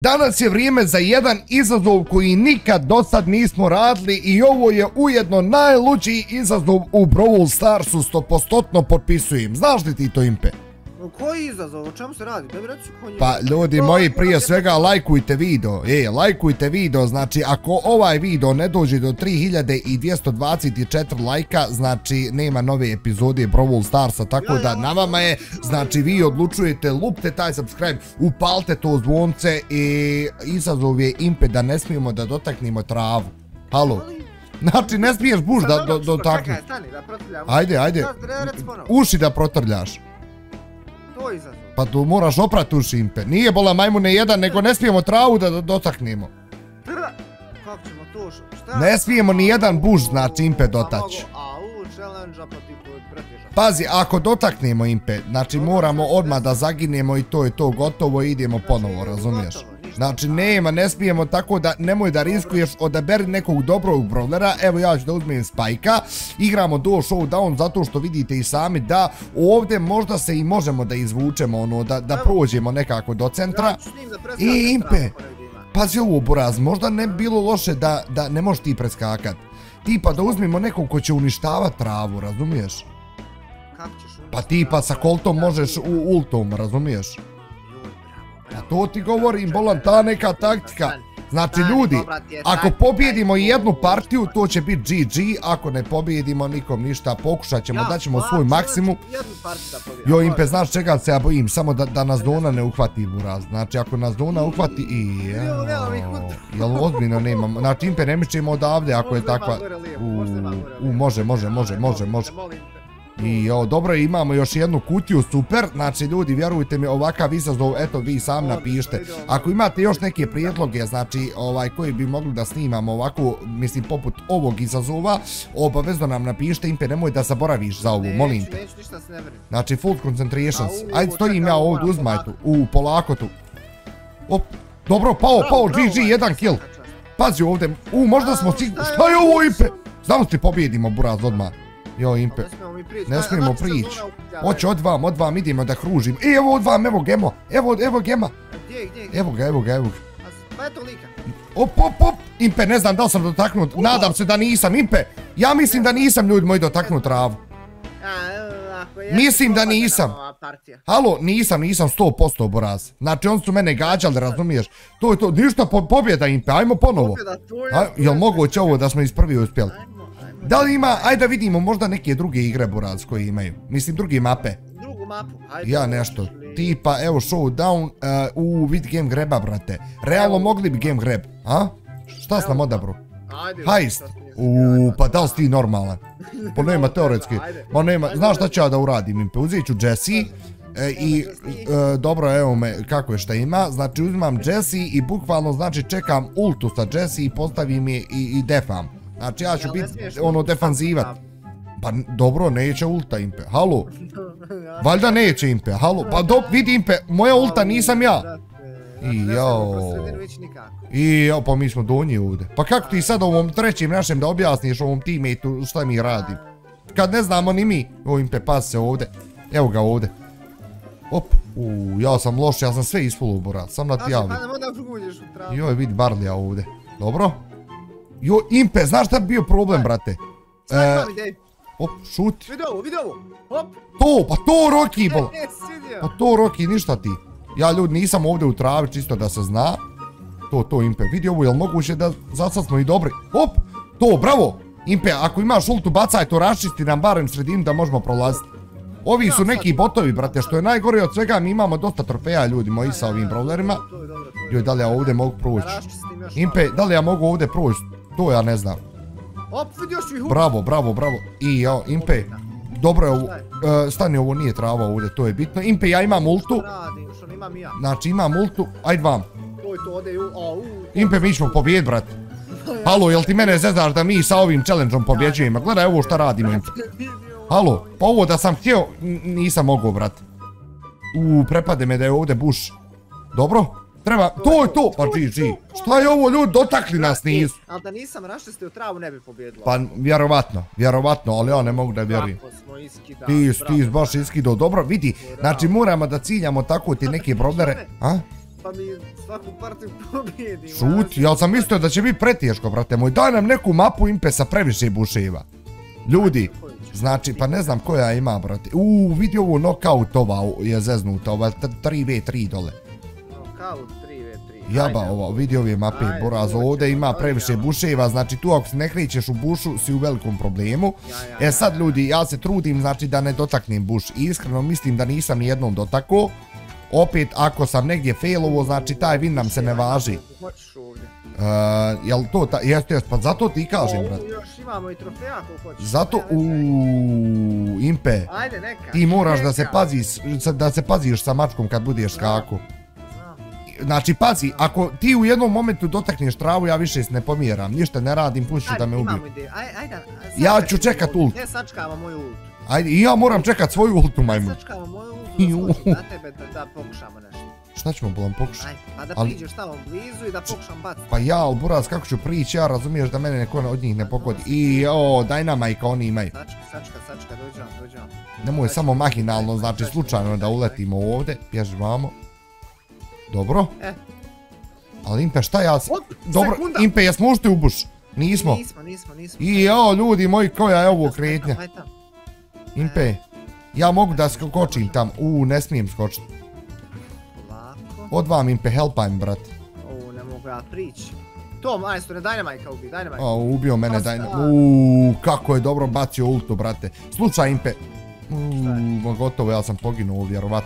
Danas je vrijeme za jedan izazov koji nikad do sad nismo radili i ovo je ujedno najluđiji izazov u Brawl Starsu, 100% potpisujem. Znaš li ti to, Impe? Koji izazov? O čemu se radi? Pa ljudi moji, prije svega lajkujte video. Lajkujte video, znači ako ovaj video ne dođe do 3224 lajka, znači nema nove epizode Brawl Starsa, tako da na vama je, znači vi odlučujete, lupte taj subscribe, upalite to zvonce i izazov je, Impe, da ne smijemo da dotaknemo travu. Halo? Znači ne smiješ buš da dotaknemo. Ajde, uši da protrljaš. Pa tu moraš oprat uši, Impe. Nije bola majmune jedan, nego ne smijemo travu da dotaknemo. Kako ćemo to? Ne smijemo ni jedan buš, znači, Impe, dotaći. Pazi, ako dotaknemo, Impe, znači moramo odmah da zaginemo i to je to gotovo i idemo ponovo, razumiješ? Znači nema, ne smijemo, tako da nemoj da riskuješ, odaberi nekog dobrog brawlera. Evo ja ću da uzmem Spajka, igramo duo showdown zato što vidite i sami da ovdje možda se i možemo da izvučemo, ono, da prođemo nekako do centra. I Impe, pazi ovo buraz, možda ne bi bilo loše da ne možeš ti preskakat. Tipa da uzmemo nekog ko će uništavati travu, razumiješ? Pa tipa sa koltom možeš u ultom, razumiješ? A to ti govorim, bolan, ta neka taktika. Znači ljudi, ako pobjedimo jednu partiju, to će biti GG, ako ne pobjedimo nikom ništa, pokušat ćemo, daćemo svoj maksimum. Jo, Impe, znaš čega se ja bojim, samo da nas Dona ne uhvati, buraz. Znači ako nas Dona uhvati jel ozbiljno nemam, znači Impe ne mišćemo odavde ako je takva. Može. I dobro, imamo još jednu kutiju, super, znači ljudi, vjerujte mi, ovakav izazov, eto vi sam napišite. Ako imate još neke prijedloge, znači koji bi mogli da snimamo ovako, mislim poput ovog izazova, obavezno nam napišite, Impe, nemoj da zaboraviš za ovu, molim te. Znači full concentrations, ajde stojim ja ovdje, uzmaj tu, polako tu. Dobro, pao, GG, jedan kill. Pazi ovdje, možda smo sigurni, šta je ovo, Impe? Znamo ti pobjedimo, buraz, odmah. Jo, Impe, ne smijemo prići. Hoće od vam, idemo da kružim. Evo od vam, evo Gemo, evo Gema. Evo ga. Pa eto lika. Op, Impe, ne znam da li sam dotaknut, nadam se da nisam, Impe. Ja mislim da nisam, ljudi moji, dotaknut travu. Mislim da nisam. Halo, nisam 100% buraz. Znači oni su mene gađali, razumiješ? To je to, ništa, pobjeda, Impe, ajmo ponovo. Jel moguće ovo da smo iz prvi uspjeli? Da li ima, ajde da vidimo možda neke druge igre, buraz, koje imaju. Mislim, druge mape. Drugu mapu, ajde. Ja nešto, tipa, evo, showdown, vid game graba, brate. Realno mogli bi game grab, a? Šta s nam odabru? Heist. Pa da li si ti normalan? Pa nema teoretski. Ma nema, znaš šta ću ja da uradim, Impe? Uzet ću Jessie i, dobro, evo me, kako je šta ima. Znači, uzimam Jessie i bukvalno, znači, čekam ultu sa Jessie i postavim je i defam. Znači ja ću biti ono defanzivat. Pa dobro, neće ulta, Impe, halo. Valjda neće, Impe, halo. Pa vidi, Impe, moja ulta nisam ja. Pa mi smo donji ovdje. Pa kako ti sad ovom trećem našem da objasniš ovom teammateu šta mi radim? Kad ne znamo ni mi. O, Impe, pas se ovdje. Evo ga ovdje. Op, ja sam loš, ja sam sve ispolo, buraz, sam na ti javim. Joj, vidi Barlija ovdje. Dobro. Jo, Impe, znaš šta bi bio problem, brate? Op, šuti. Vidi ovo, hop. Pa to Roki, bol. Pa to Roki, ništa ti. Ja, ljudi, nisam ovdje u travi, čisto da se zna. To, Impe, vidi ovo, jel moguće da za sad smo i dobri? Hop, to, bravo. Impe, ako imaš ultu, bacaj to, raščisti nam barem sredinu da možemo prolaziti. Ovi su neki botovi, brate, što je najgore od svega, mi imamo dosta trofeja, ljudi moji, sa ovim brawlerima. Joj, da li ja ovdje mogu proći? Impe, da li ja mogu ovdje proći? To ja ne znam. Bravo. I ja, Impe, dobro je ovo, stani, ovo nije trava ovdje, to je bitno. Impe, ja imam ultu. Znači imam ultu, ajde vam. Impe, mi ćemo pobijed, brate. Halo, jel ti mene zezaš da mi sa ovim challenge-om pobjeđujemo? Gledaj ovo šta radimo, Impe. Halo, pa ovo da sam htio, nisam mogao, brate. Prepade me da je ovdje buš. Dobro? Treba, to je to, pa GG. Šta je ovo, ljudi, dotakli nas nisu. Ali da nisam raščistio travu ne bi pobjedila. Pa vjerovatno, ali ja ne mogu da vjerujem. Ti baš iskidao, dobro, vidi, znači moramo da ciljamo tako ti neke brawlere. A? pa mi svaku partiju pobjedim. Šuti, ja sam mislio da će biti preteško, brate moj. Daj nam neku mapu Impe sa previše buševa. Ljudi, znači, pa ne znam koja ima, brate. Vidi ovo knockout, ova je zeznuta, ova 3v3 dole. Knockout 3v3. Jaba ovo, vidi ove mape, Boraz, ovdje ima previše buševa, znači tu ako se ne krećeš u bušu si u velikom problemu. Sad ljudi, ja se trudim znači da ne dotaknem buš, iskreno mislim da nisam nijednom dotakao. Opet, ako sam negdje failovo, znači taj win nam se ne važi. Jel to, jeste, pa zato ti kažem, brate. Još imamo i trofeja koliko hoćeš. Zato, Impe, ti moraš da se paziš sa mačkom kad budeš skaku. Znači, pazi, ako ti u jednom momentu dotakneš travu, ja više se ne pomjeram, ništa ne radim, pušću da me ubiju. Ja ću čekat ult. Ne sačkava moju ult. Ajde, i ja moram čekat svoju ultu, majmun. Ne sačkava moju ult, na tebe da pokušamo nešto. Šta ćemo bolam pokušati? Ajde, pa da priđeš tamo blizu i da pokušam baciti. Pa ja, ali Buraz, kako ću prići, ja razumiješ da mene neko od njih ne pogodi. Dynamite oni imaju. Sačka, dođem. Nemoj samo mahinalno, znači slučajno da uletimo ovdje, bježi vamo. Dobro. Ali Impe, šta ja... Dobro, Impe, jesmo ušli u buš? Nismo. Nismo. Ljudi moji, koja je ovo kretnja? Impe, ja mogu da skočim tam. Ne smijem skočiti. Od vam Impe, helpajm, brat. Ne mogu ja prići. To, majstore, Dynamite ubi, Dynamite. Ubio mene Dynamite. Kako je dobro bacio ultu, brate. Slučaj, Impe. Gotovo, ja sam poginuo, vjerovatno.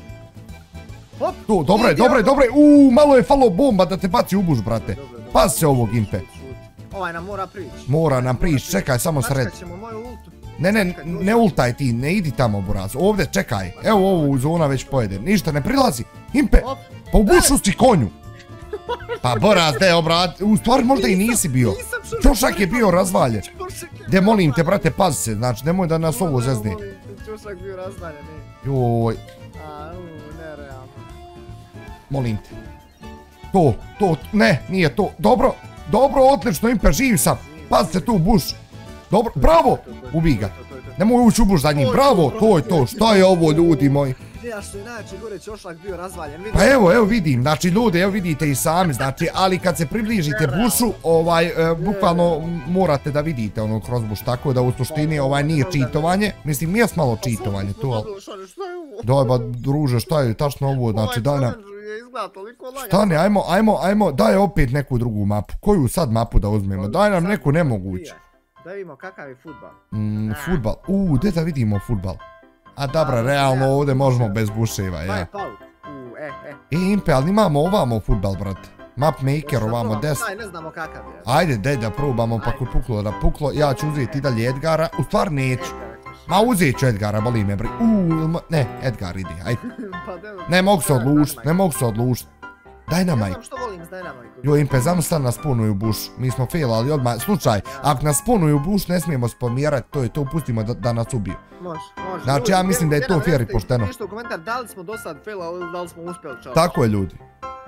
Dobro je. Malo je falo bomba da te baci u buš, brate. Pazi se ovog, Impe. Ovaj nam mora prići. Mora nam prići, čekaj, samo sred. Sačkat ćemo moju ultu. Ne ultaj ti, ne idi tamo, Buraz. Ovdje, čekaj. Evo ovu zona već pojede. Ništa, ne prilazi. Impe, pa u bušu si konju. Pa Buraz, u stvari možda i nisi bio. Čošak je bio razvaljen. De, molim te, brate, pazi se, znači, nemoj da nas ovo zezne. Čošak bio razvaljen, Joj. Nerealno. Molim te. Ne, nije to. Dobro, odlično, Impe, živ sam. Pazite tu u buš. Dobro, bravo! Ubij ga. Nemoj ući u buš za njim, bravo, to je to. Šta je ovo, ljudi moji? Ja što je najjače gore Čošak bio razvaljen. Pa evo vidim, znači ljudi, evo vidite i sami, znači, ali kad se približite bušu, bukvalno morate da vidite ono kroz buš, tako da u suštini nije čitovanje. Mislim, nije malo čitovanje tu, ali... Daj ba, druže, šta je tačno ovo, znači daj nam... Stani, ajmo, daj opet neku drugu mapu. Koju sad mapu da uzmemo? Daj nam neku nemoguću. Da vidimo kakav je futbal. Futbal, gdje da vidimo futbal? A dobro, realno ovdje možemo bez buševa, ja. Impe, ali imamo ovamo futbal, brate. Map maker ovamo des. Ne znamo kakav je. Ajde, daj da probamo, pa kod puklo da puklo. Ja ću uzeti i dalje Edgara. U stvar neću. Ma uzet ću Edgara, boli me bri. Ne, Edgar ide, ajde. Ne mogu se odlučiti. Dynamite. Ne znam što volim s Dynamite. Jo, Impe, znam nas spunuju buš. Mi smo failali odmah. Slučaj, ako nas spunuju buš, ne smijemo spomjerati, to je to, pustimo da nas ubiju. Može. Znači, ja mislim da je to fair i pošteno. Pišite u komentar da li smo do sad failali ili da li smo uspjeli čao. Tako je, ljudi.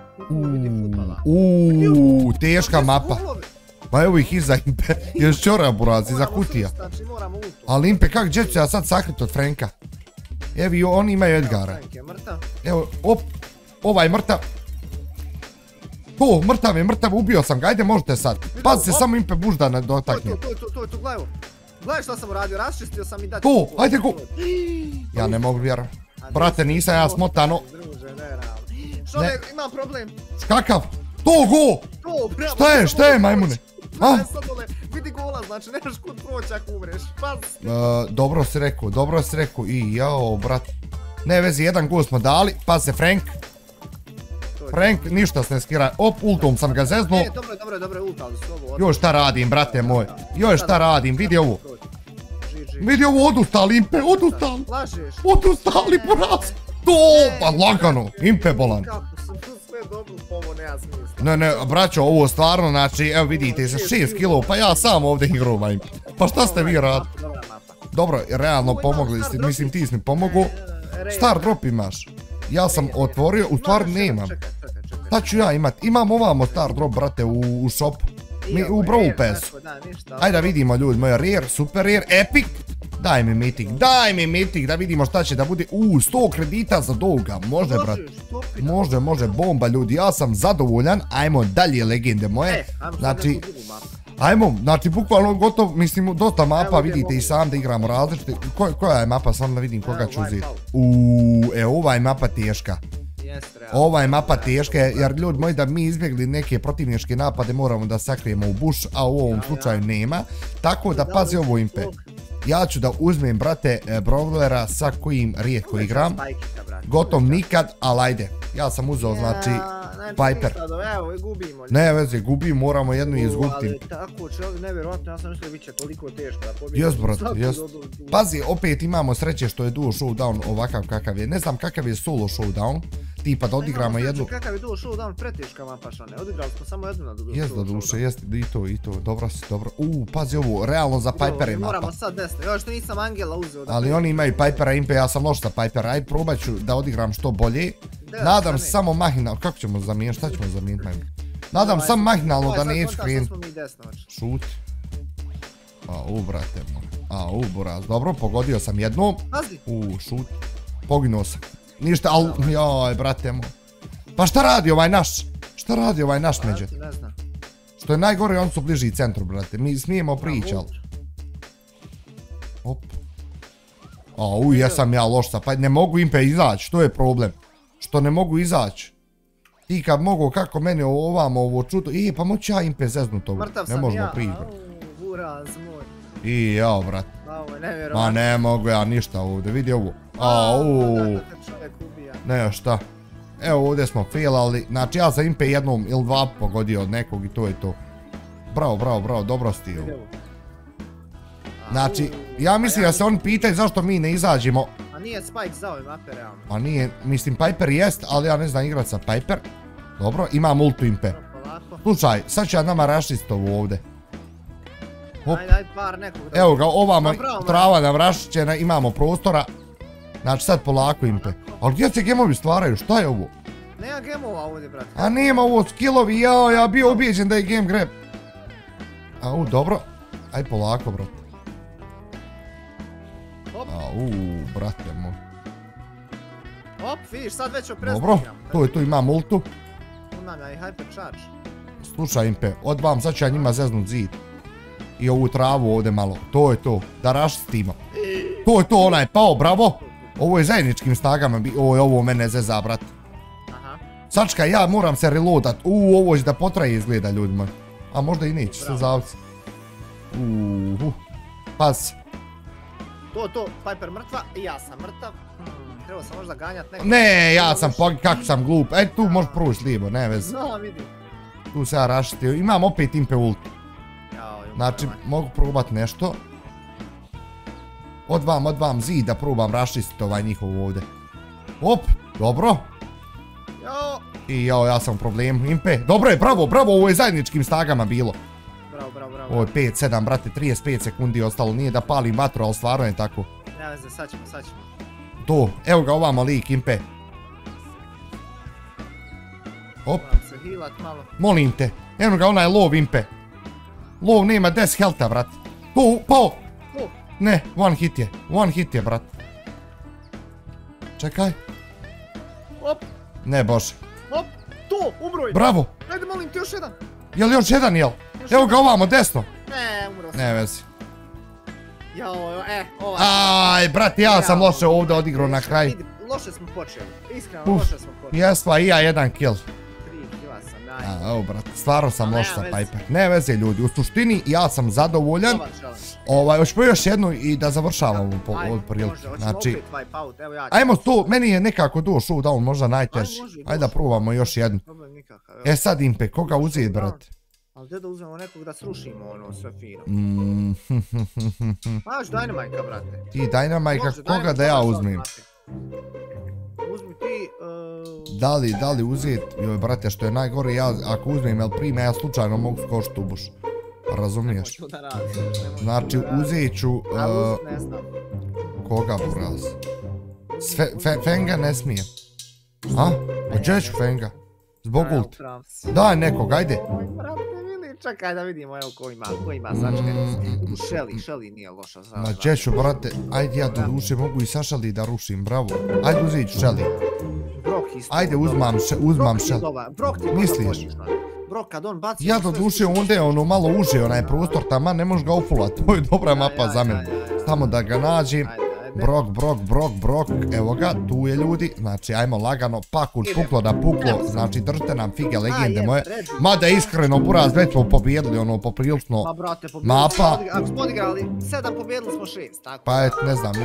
Teška mapa. Pa evo ih iza Impe. Još čora, Buraz, iza kutija. Ali Impe, kak gdje ću ja sad sakriti od Franka? Evi, oni imaju Edgara. Evo, ovaj mrtav. To, mrtav, ubio sam ga, ajde možete sad. Pazi se, samo Impe buš da ne dotakne. To je to, gledaj šta sam uradio, raščistio sam i dati. To, ajde go. Ja ne mogu vjerovati. Brate, nisam ja smotano. Što ne, imam problem. Kakav? To, go! Šta je, majmune? Vidi gola, znači nemaš kud proći ako umreš. Dobro si rekao, i jao, brate. Ne vezi, jedan gol smo dali, pa se Frank, ništa se ne skira, ultom sam ga zeznuo. Dobro, ultali su ovo. Joj šta radim, brate moj, vidi ovo. Vidi ovo, odustali Impe, odustali poraz. To, pa lagano, Impe bolan. Sve dobro, ovo nema smisla. Ne, braćo, ovo stvarno, znači, evo vidite, sa 6 kilo, pa ja sam ovdje igrao, majim. Pa šta ste vi radili? Dobro, realno pomogli ste, mislim ti si mi pomogu. Star drop imaš. Ja sam otvorio, u stvari nemam. Šta ću ja imat? Imam ovamo star drop, brate, u shopu. U Brawl Passu. Ajde da vidimo, ljudi moji, rare, super rare, epic. Daj mi mitik da vidimo šta će da bude. 100 kredita za Doga, može brat. Može, bomba ljudi, ja sam zadovoljan. Ajmo dalje legende moje. Znači, ajmo, znači bukvalno gotovo, mislim, dosta mapa, vidite i sam da igramo različite. Koja je mapa, sam da vidim koga ću uzeti. Ova je mapa teška. Ova je mapa teška, jer ljudi moji da mi izbjegli neke protivničke napade moramo da sakrijemo u buš, a u ovom slučaju nema. Tako da pazi ovo impe. Ja ću da uzmem, brate, brawlera sa kojim rijetko igram. Gotov nikad, ali ajde. Ja sam uzeo, znači, Piper. Ne veze, gubim, moramo jednu izgubiti. Ali tako čovjek, nevjerojatno, ja sam mislio bit će toliko teško da pobjedim. Jes, brate, jes. Pazi, opet imamo sreće što je duo showdown ovakav kakav je. Ne znam kakav je solo showdown. Tipa da odigramo jednu... Kakav je duo showdown, preteška mapa šane. Odigrali smo samo jednu na duo showdown. Jes da duše, jes i to, dobro si, dobro. Pazi ovo, realno za Pipera je mapa. Moramo sad desno, još što nisam Angela uzeo. Ali oni imaju Pipera impe, ja sam loš sa Pipera. Ajde, probat ću da odigram što bolje. Nadam se samo mahinalno, kako ćemo zamijeniti, šta ćemo zamijeniti? Nadam samo mahinalno da neću krenuti. Šuti. Brate moj. Buraz, dobro, pogodio sam jednom. Šuti. Poginuo sam. Ništa, ali, joj, brate moj. Pa šta radi ovaj naš? Šta radi ovaj naš međet? Što je najgore, oni su bliži centru, brate. Mi smijemo pričat. Op. Jesam ja loš sa, pa ne mogu impe izaći, to je problem. Što ne mogu izaći. Ti kad mogu, kako meni ovamo ovo čuto, pa moću ja impe zeznut ovo. Ne možemo prići, brate. Buraz moj. Jao, brate. Ma ne mogu ja ništa ovdje, vidi ovo. Ne, šta. Evo ovdje smo failali, znači ja sam impe jednom ili dva pogodio od nekog i to je to. Bravo, dobro si ti ovo. Znači, ja mislim da se oni pitaju zašto mi ne izađemo. A nije Spike za ove mape realno. A nije, mislim Piper jest, ali ja ne znam igrat sa Piper. Dobro, imam ultu impe. Slušaj, sad ću ja nama raščist ovo ovdje. Ajde, par nekog. Evo ga, ovamo trava nam raščićena, imamo prostora. Znači sad polako impe. Ali gdje se gemovi stvaraju, šta je ovo? Nema gemova ovdje, brate. A nema ovo skillovi, ja bio ubijeđen da je game grab. Dobro. Aj polako, brate. Brate moj. Vidiš, sad već oprezdikam. Dobro, to imam ultu. Imam ja i hyper charge. Slušaj impe, odvam, sad ću ja njima zeznut zid. I ovu travu ovdje malo, to je to, da raščistimo. To je to, ona je pao, bravo. Ovo je zajedničkim snagama, ovo mene zeza, brat. Sačka, ja moram se reloadat. Ovo će da potraje izgleda, ljudima. A možda i neće se zavci. Pas. To, Piper mrtva, i ja sam mrtav. Trebao sam možda ganjat nekako. Ne, ja sam, kako sam glup. Tu možeš proći lijevo, ne vezi. Vidim. Tu se ja raštitio, imam opet impe ultu. Znači, mogu probat nešto. Odvam zid da probam raščistiti ovaj njihov ovdje. Dobro. Ja sam u problemu, impe. Dobro je, bravo, ovo je zajedničkim snagama bilo. Bravo. Ovo je 5-7, brate, 35 sekundi ostalo, nije da palim vatru, ali stvarno je tako. Ne veze, sad ćemo. To, evo ga ovamo lik, impe. Moram se healat malo. Molim te, evo ga onaj lov, impe. Lov nema 10 healtha, brate. Pao! Ne, one hit je, brate. Čekaj. Ne, bože. To, umroj. Bravo. Ajde, molim ti još jedan. Jel još jedan, jel? Evo ga ovamo, desno. Ne, umro sam. Ne vezi. Ovaj. Brate, ja sam loše ovdje odigrao na kraj. Loše smo počeli, iskreno loše smo počeli. Jesva, i ja jedan kill. 3 killa sam, ajde. Evo, brate, stvarno sam loš sa Piper. Ne veze, ljudi, u suštini ja sam zadovoljan. Hoćemo još jednu i da završavamo ovu priliku. Znači, ajmo to, meni je nekako duo showdown možda najteži. Ajde da probamo još jednu. Sad impe, koga uzeti, brate? Ali gdje da uzmemo nekog da srušimo ono sve fino? Pa još Dynamite-a, brate. Ti Dynamite-a, koga da ja uzmem? Uzmi ti... Da li uzeti? Joj, brate, što je najgore, ja ako uzmem El Prime, ja slučajno mogu skočiti u buš. Razumiješ? Znači, uzet ću... Ne znam. Koga, buraz? Fenga ne smije. A? A gdje ću Fenga? Zbog ulti. Daj nekog, ajde. Čekaj da vidimo, evo ko ima sačke. Shelly nije loša. Ma Češo, brate, ajde ja do duše mogu i sa Shelly da rušim, bravo. Ajde uzeti Shelly. Ajde uzmam Shelly. Misliš? Brok, kad on baci... Ja do duše onda je ono malo uže, onaj prostor tamo, ne možeš ga ufulat. To je dobra mapa za mene. Samo da ga nađem. Brok, evo ga, tu je ljudi, znači ajmo lagano, pakulj puklo da puklo, znači držite nam fige legende moje, mada iskreno buraz već smo pobjedili ono poprilično mapa. Ako smo odigrali 7, pobjedili smo 6, tako? Pa et, ne znam,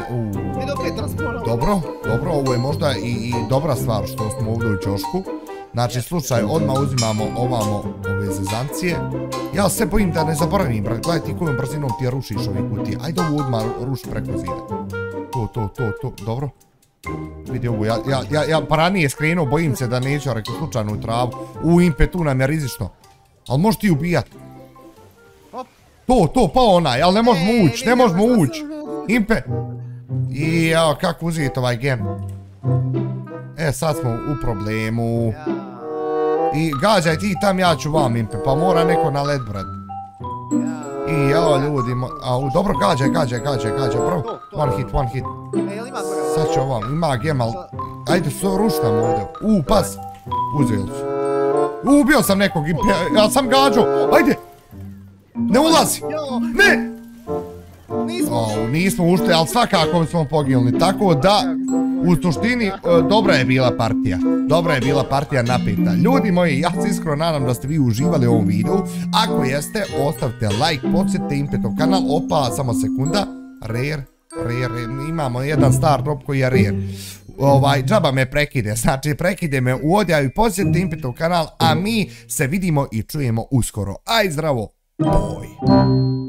dobro, ovo je možda i dobra stvar što smo ovdje u ćošku. Znači, slučaj, odmah uzimamo ovamo ove zezancije. Ja se bojim da ne zaboravim, brat, gledaj ti kojom brzinom ti rušiš ovi kutije. Ajde ovo odmah ruši preko zida. To, dobro. Vidi ovo, ja pa ranije skrenuo, bojim se da neću rekao slučajno u travu. Impe, tu nam je rizično. Ali možeš ti ubijat. To, pa onaj, ali ne možemo ući. Impe. I evo, kako uzeti ovaj gem. Sad smo u problemu. I gađaj ti tam, ja ću vam, Impe, pa mora neko na led, brat. I evo ljudi, dobro gađaj, bro. One hit. Sad će ovam, ima gem, ali... Ajde, ruši nam ovdje. Pas. Uzeli su. Ubio sam nekog, Impe, ja sam gađao, ajde. Ne ulazi. Ne. Nismo ušli, ali svakako smo poginuli, tako da... U suštini, dobra je bila partija napeta. Ljudi moji, ja se iskreno nadam da ste vi uživali u ovom videu. Ako jeste, ostavite like, podsjetite Impetov kanal. Opa, samo sekunda. Rare, imamo jedan star drop koji je rare. Džaba me prekide, znači prekide me u odjavu i podsjetite Impetov kanal, a mi se vidimo i čujemo uskoro. Aj zdravo, boj!